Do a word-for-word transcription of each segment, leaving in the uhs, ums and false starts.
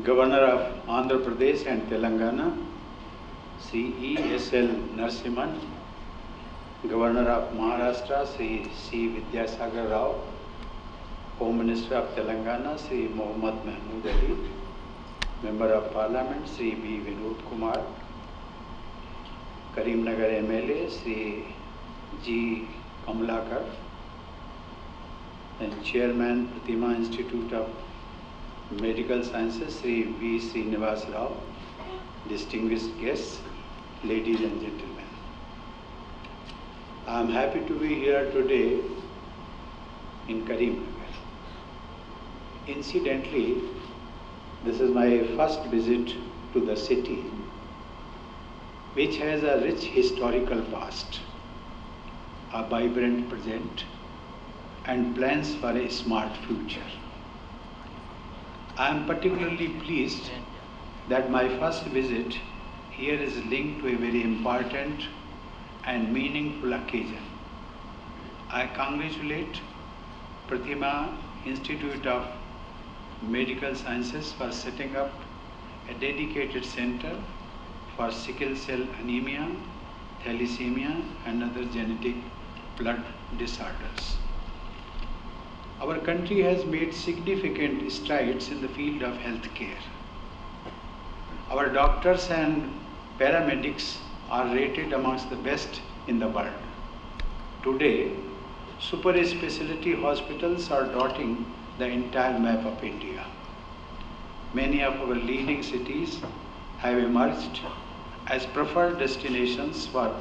Governor of Andhra Pradesh and Telangana, Shri E S L Narasimhan, Governor of Maharashtra, Shri C Vidyasagar Rao, Home Minister of Telangana, Shri Mohammad Mahmood Ali, Member of Parliament, Shri B Vinod Kumar, Karimnagar M L A, Shri G Kamlakar, and Chairman, Prathima Institute of Medical Sciences, Shri V Srinivas Rao, distinguished guests, ladies and gentlemen. I am happy to be here today in Karimnagar. Incidentally, this is my first visit to the city, which has a rich historical past, a vibrant present, and plans for a smart future. I am particularly pleased that my first visit here is linked to a very important and meaningful occasion. I congratulate Prathima Institute of Medical Sciences for setting up a dedicated center for sickle cell anemia, thalassemia, and other genetic blood disorders. Our country has made significant strides in the field of healthcare. Our doctors and paramedics are rated amongst the best in the world. Today, super specialty hospitals are dotting the entire map of India. Many of our leading cities have emerged as preferred destinations for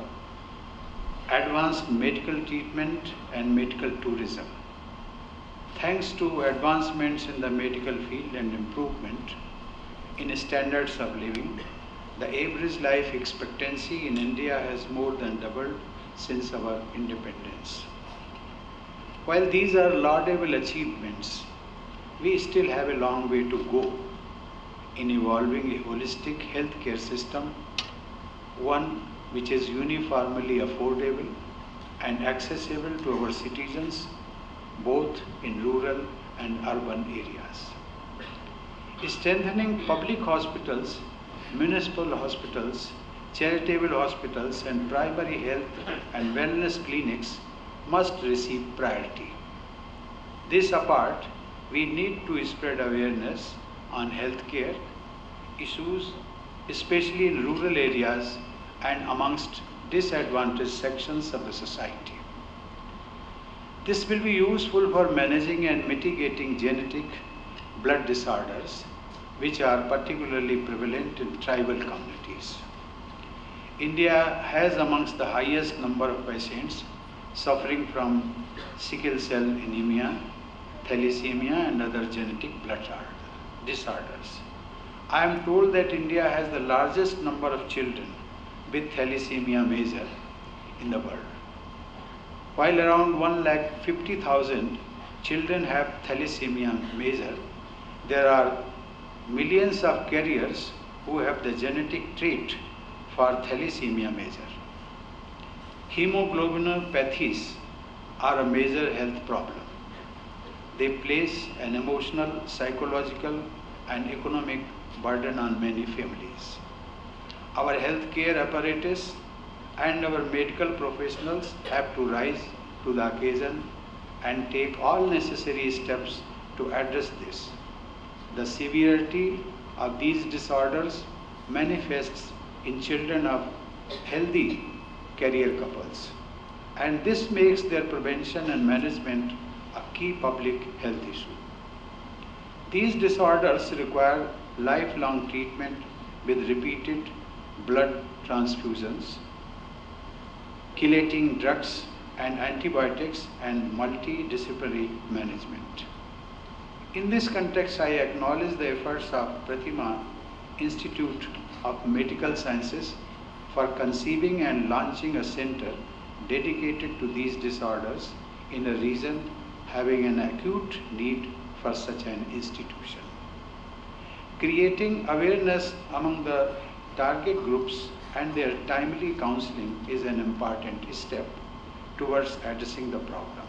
advanced medical treatment and medical tourism. Thanks to advancements in the medical field and improvement in standards of living, the average life expectancy in India has more than doubled since our independence. While these are laudable achievements, we still have a long way to go in evolving a holistic healthcare system, one which is uniformly affordable and accessible to our citizens, both in rural and urban areas. Strengthening public hospitals, municipal hospitals, charitable hospitals, and primary health and wellness clinics must receive priority. This apart, we need to spread awareness on healthcare issues, especially in rural areas and amongst disadvantaged sections of the society. This will be useful for managing and mitigating genetic blood disorders, which are particularly prevalent in tribal communities. India has amongst the highest number of patients suffering from sickle cell anemia, thalassemia, and other genetic blood disorders. I am told that India has the largest number of children with thalassemia major in the world. While around one lakh fifty thousand children have thalassemia major, there are millions of carriers who have the genetic trait for thalassemia major. Hemoglobinopathies are a major health problem. They place an emotional, psychological, and economic burden on many families. Our healthcare apparatus and our medical professionals have to rise to the occasion and take all necessary steps to address this. The severity of these disorders manifests in children of healthy carrier couples, and this makes their prevention and management a key public health issue. These disorders require lifelong treatment with repeated blood transfusions, chelating drugs and antibiotics, and multidisciplinary management. In this context, I acknowledge the efforts of Prathima Institute of Medical Sciences for conceiving and launching a center dedicated to these disorders in a region having an acute need for such an institution. Creating awareness among the target groups and their timely counseling is an important step towards addressing the problem.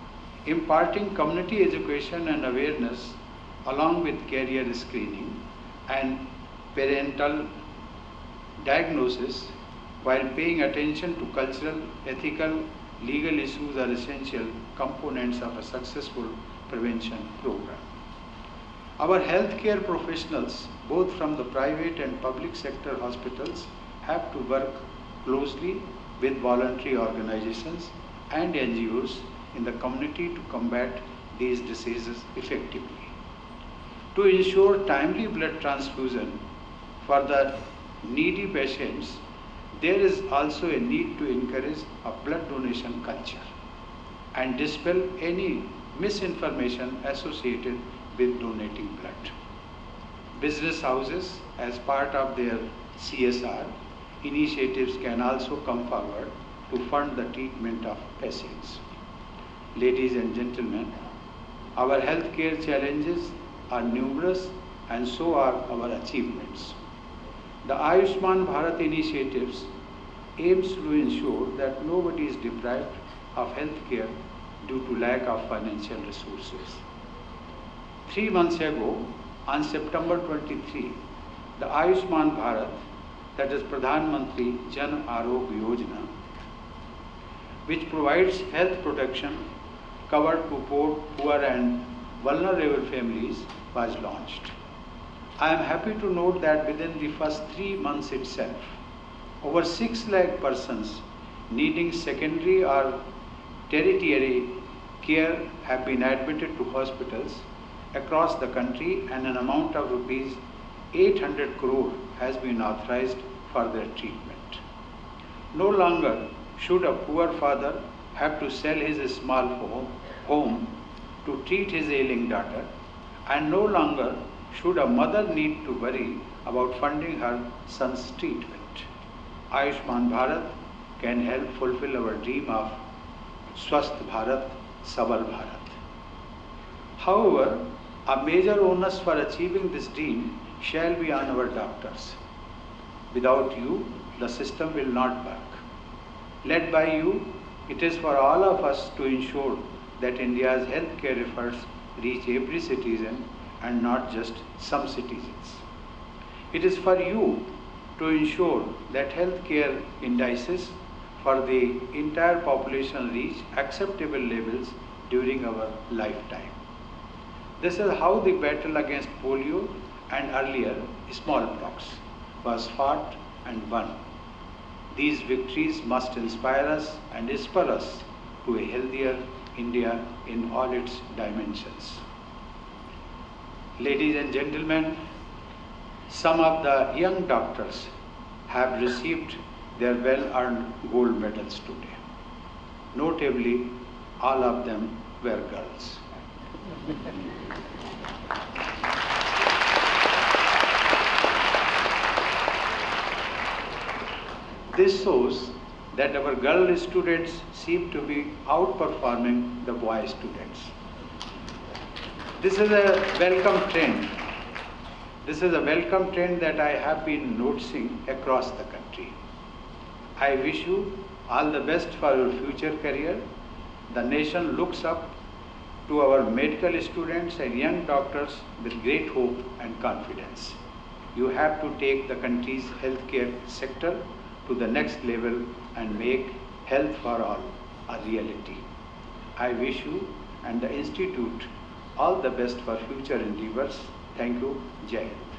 Imparting community education and awareness along with career screening and parental diagnosis, while paying attention to cultural, ethical, legal issues are essential components of a successful prevention program. Our healthcare professionals, both from the private and public sector hospitals, have to work closely with voluntary organizations and N G Os in the community to combat these diseases effectively. To ensure timely blood transfusion for the needy patients, there is also a need to encourage a blood donation culture and dispel any misinformation associated with donating blood. Business houses, as part of their C S R initiatives, can also come forward to fund the treatment of patients. Ladies and gentlemen, our healthcare challenges are numerous and so are our achievements. The Ayushman Bharat initiatives aims to ensure that nobody is deprived of healthcare due to lack of financial resources. Three months ago, on September twenty-third, the Ayushman Bharat, that is Pradhan Mantri Jan Arogya Yojana, which provides health protection covered to poor, poor and vulnerable families, was launched. I am happy to note that within the first three months itself, over six lakh persons needing secondary or tertiary care have been admitted to hospitals across the country, and an amount of rupees eight hundred crore has been authorized for their treatment. No longer should a poor father have to sell his small home, home to treat his ailing daughter, and no longer should a mother need to worry about funding her son's treatment. Ayushman Bharat can help fulfill our dream of Swasth Bharat, Sabal Bharat. However, a major onus for achieving this dream shall be on our doctors. Without you, the system will not work. Led by you, it is for all of us to ensure that India's healthcare efforts reach every citizen and not just some citizens. It is for you to ensure that healthcare indices for the entire population reach acceptable levels during our lifetime. This is how the battle against polio and earlier smallpox was fought and won. These victories must inspire us and spur us to a healthier India in all its dimensions. Ladies and gentlemen, some of the young doctors have received their well-earned gold medals today. Notably, all of them were girls. This shows that our girl students seem to be outperforming the boy students. This is a welcome trend. This is a welcome trend that I have been noticing across the country. I wish you all the best for your future career. The nation looks up to our medical students and young doctors with great hope and confidence. You have to take the country's healthcare sector to the next level and make health for all a reality. I wish you and the Institute all the best for future endeavors. Thank you. Jai Hind.